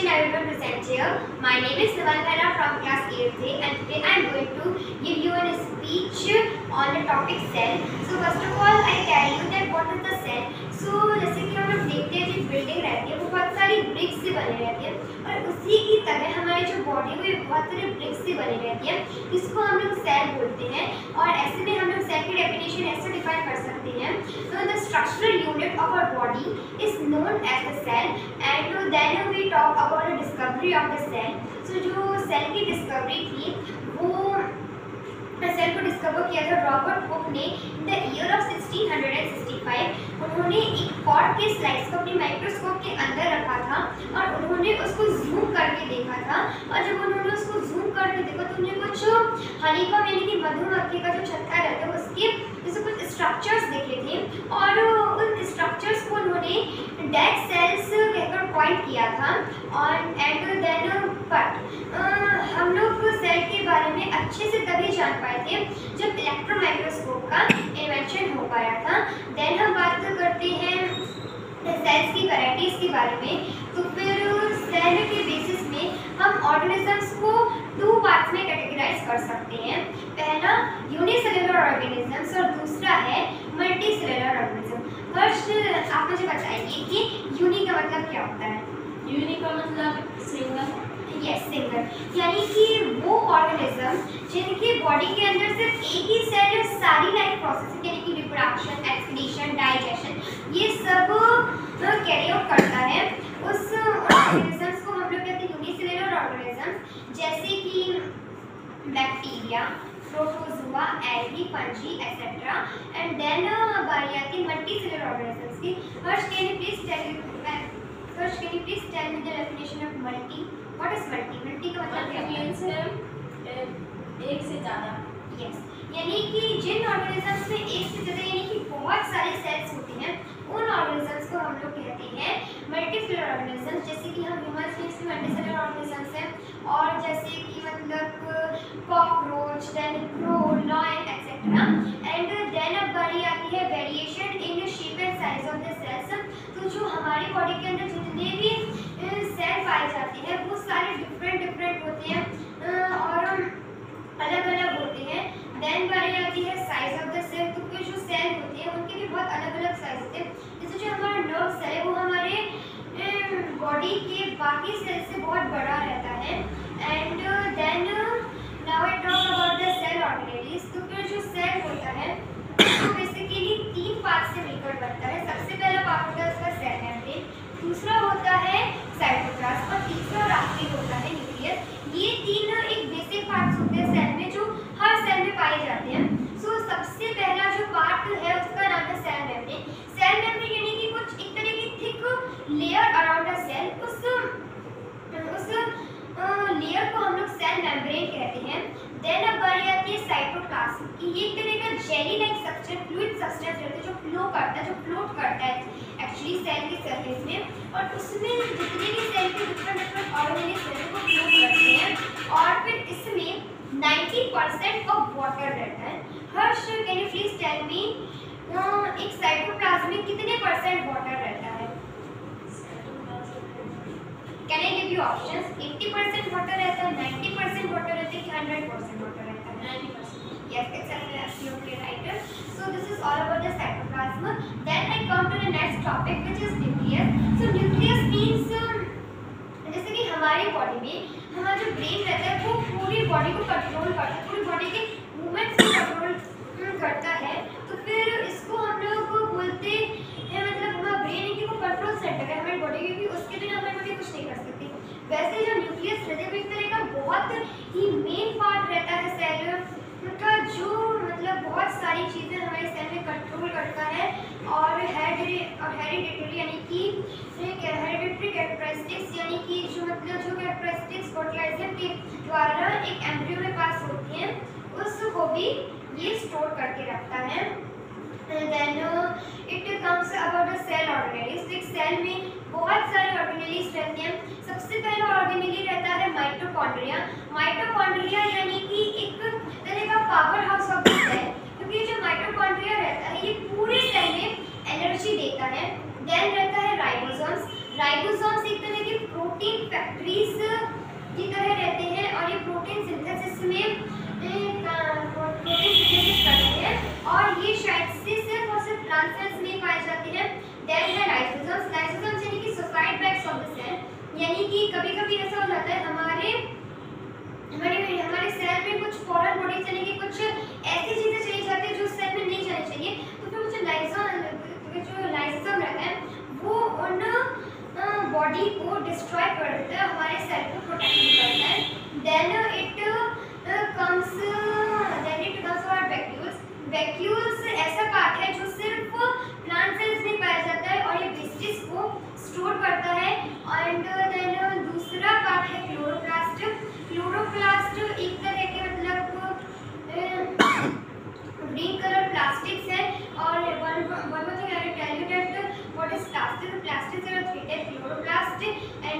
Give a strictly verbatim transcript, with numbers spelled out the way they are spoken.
question I will present here. My name is Navalhara from class eighth A, and today I am going to give you a speech on the topic cell. So first of all I tell you that what is the cell. So जैसे कि हम लोग देखते हैं जो building रहती है वो बहुत सारी ब्रिक्स से बनी रहती है, और उसी की तरह हमारी जो बॉडी है वो बहुत सारे ब्रिक्स से बनी रहती है, इसको हम लोग सेल बोलते हैं। और ऐसे में हम लोग सेल की डेफिनेशन ऐसे डिफाइन कर सकते हैं, तो the structural unit of our body is known as the cell, and then we talk about the discovery of the cell. So जो सेल की डिस्कवरी थी वो सेल को डिस्कवर किया था रॉबर्ट हुक ने in the year of sixteen sixty five. उन्होंने एक कॉर्ड के स्लाइस को अपने माइक्रोस्कोप के अंदर रखा था और उन्होंने उसको जूम करके देखा था, और जब उन्होंने उसको जूम करके देखा तो उन्हें कुछ हनीकॉम यानी कि मधुमक्खी का जो छत्ता रहता है उसके जैसे कुछ स्ट्रक्चर्स दिखे थे, और उन स्ट्रक्चर्स को उन्होंने डेड सेल्स कहकर पॉइंट किया था। और एंड देन बट हम लोग सेल के बारे में अच्छे से तभी जान पाए थे जब इलेक्ट्रो माइक्रोस्कोप का इन्वेंशन हो पाया था। देन हम बात करते हैं सेल्स की वैराइटीज़ के बारे में। तो फिर सेल के बेसिस में हम ऑर्गेनिजम्स को टू पार्ट्स में कैटेगराइज कर सकते हैं। पहला यूनिसेलुलर ऑर्गेनिजम्स और दूसरा है मल्टीसेलुलर ऑर्गेनिज्म। फर्स्ट आप मुझे बताइए कि यूनि का मतलब क्या होता है? यूनि का मतलब सिंगल। यस, सिंगल, यानी कि वो ऑर्गेनिज्म जिनकी बॉडी के अंदर सिर्फ एक ही सेल सारी लाइफ प्रोसेस यानी कि रिप्रोडक्शन, एक्सक्रीशन, डाइजेशन ये सब कैरी आउट करता है, उस ऑर्गेनिजम्स को हम लोग कहते हैं यूनिसेलुलर ऑर्गेनिजम्स, जैसे कि bacteria, protozoa, algae, fungi etcetera. And then बारी आती है मल्टीसेलुलर ऑर्गेनिजम्स की। First can you please tell first can you please tell me the definition of multi? What is multi? Multi का मतलब क्या है? एक से ज़्यादा। यस, यानी कि जिन ऑर्गेनिजम्स में एक से ज़्यादा यानी कि बहुत सारे सेल्स होते हैं उन ऑर्गेनिजम्स को हम लोग कहते हैं मल्टीसेलुलर ऑर्गेनिजम्स। जैसे कि हम ह्यूमंस में इसमें मल्टीसेलुलर ऑर्गेनिजम्स हैं, और जैसे कि मतलब cockroach, then crow, lion etcetera. And then अब बारी आती है variation in shape and size of the cells. तो जो हमारी बॉडी के अंदर जितने भी सेल पाए जाते हैं वो सारे डिफरेंट डिफरेंट होते हैं और अलग अलग होते हैं। देन बारी आती है साइज ऑफ द सेल। तो कोई जो सेल होते हैं उनके भी बहुत अलग अलग साइज होते हैं। जैसे जो हमारा नर्व सेल है वो हमारे बॉडी के बाकी सेल से बहुत बड़ा रहता है। And then now I talk about the cell organelles. तो फिर जो सेल होता है वो बेसिकली तीन पार्ट से मिलकर बनता है। सबसे पहला पार्ट होता है उसका सेल मेम्ब्रेन, दूसरा होता है साइटोप्लाज्म, और तीसरा और आखिरी होता है न्यूक्लियस। ये तीन एक बेसिक पार्ट्स होते हैं सेल में जो हर सेल में पाए जाते हैं। सो so, सबसे पहला जो पार्ट है उसका नाम है सेल मेम्ब्रेन। सेल मेम्ब्रेन यानी कि कुछ एक तरह की thick layer around the cell, उस उस लेयर को हम लोग सेल मेम्ब्रेन कहते हैं। देन अब बारी आती है साइटोप्लाज्म की। ये एक तरह का jelly like structure, fluid substance रहता है जो फ्लो करता है, जो फ्लोट करता है एक्चुअली सेल के सरफेस में, और उसमें जितने भी सेल के डिफरेंट डिफरेंट ऑर्गेनिल्स रहते हैं वो फ्लो करते हैं, और फिर इसमें नाइंटी परसेंट ऑफ वाटर रहता है। Harsh, can you please tell me एक साइटोप्लाज्म में कितने परसेंट वाटर रहता है? Can I give you options? Eighty percent water रहता है, नाइंटी परसेंट वाटर रहता है कि हंड्रेड परसेंट वाटर रहता है? Ninety percent. Yes, it's absolutely right. So this is all about the cytoplasm. Then I come to the next topic, which is nucleus. So nucleus means um, जैसे कि हमारी body में हमारा जो brain रहता है वो पूरी बॉडी को कंट्रोल करता है, पूरी बॉडी के मूवमेंट्स को कंट्रोल करता है। तो फिर इसको हम लोग बोलते हैं, मतलब हमारा ब्रेन है कि वो कंट्रोल सेंटर है हमारी बॉडी, क्योंकि उसके बिना हमारी बॉडी कुछ नहीं कर सकती। वैसे जो न्यूक्लियस रहता है वो एक तरह का बहुत ही मेन पार्ट रहता है सेल का, जो मतलब बहुत सारी चीज़ें हमारे सेल में कंट्रोल करता है, और हेरिडिटरी यानी कि हेरिडिटरी कैरेक्टरिस्टिक्स यानी कि जो मतलब जो कैरेक्टरिस्टिक्स फर्टिलाइजर के द्वारा एक एम्ब्रियो में पास होती हैं उसको भी ये स्टोर करके रखता है। Then it comes about the cell organelles. एक सेल में बहुत सारे ऑर्गेनेलीज रहते हैं। सबसे पहला ऑर्गेनेली रहता है माइटोकॉन्ड्रिया। माइटोकॉन्ड्रिया यानी कि एक तरह का power house of the cell, क्योंकि जो माइटोकॉन्ड्रिया रहता है ये पूरे सेल में एनर्जी देता है। देन रहता है राइबोसोम्स। राइबोसोम्स एक तरह की प्रोटीन फैक्ट्री प्रोटीन सिंथेसिस में प्रोटीन सिंथेसिस करते हैं और ये शायद से सिर्फ और सिर्फ प्लांट सेल्स में पाए जाते हैं। देन है लाइसोसोम्स। लाइसोसोम्स यानी कि suicide bags of the cell, यानी कि कभी-कभी ऐसा हो जाता है हमारे हमारे हमारे सेल में कुछ फॉरेन बॉडी चली गई, कुछ ऐसी चीजें चली जाती है जो सेल में नहीं जानी चाहिए, तो फिर मुझे लाइसोसोम जो लाइसोसोम रहता है वो उन बॉडी को डिस्ट्रॉय कर देता है, हमारे सेल को प्रोटेक्ट करता है। Then it comes then it comes for vacuoles. Vacuoles ऐसा पार्ट है जो सिर्फ प्लांट सेल्स में पाया जाता है और ये वेस्टेज को स्टोर करता है। एंड देन दूसरा पार्ट है क्लोरोप्लास्ट। क्लोरोप्लास्ट एक तरह के मतलब ग्रीन कलर प्लास्टिक्स है। और one one more thing I will tell you that what is plastic. Plastic are three type: chloroplast